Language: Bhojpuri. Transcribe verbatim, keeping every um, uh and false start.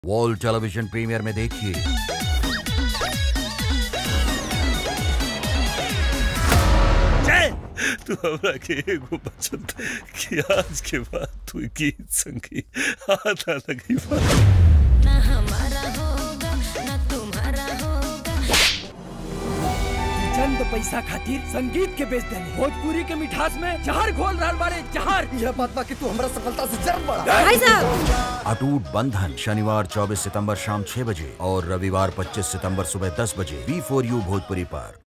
वॉल टेलीविजन प्रीमियर में देखिए तू हमरा के एगो वचन कि आज के बाद तू गीत संगीत आधा लगी ना हमारा होगा ना तुम्हारा होगा। चंद पैसा खातिर संगीत के बेच देने भोजपुरी के मिठास में जहर घोल रहा बारे जहर। यह बात बा कि तू हमरा सफलता से जर बड़ा। भाई साहब अटूट बंधन शनिवार चौबीस सितंबर शाम छह बजे और रविवार पच्चीस सितंबर सुबह दस बजे बी फोर यू भोजपुरी पर।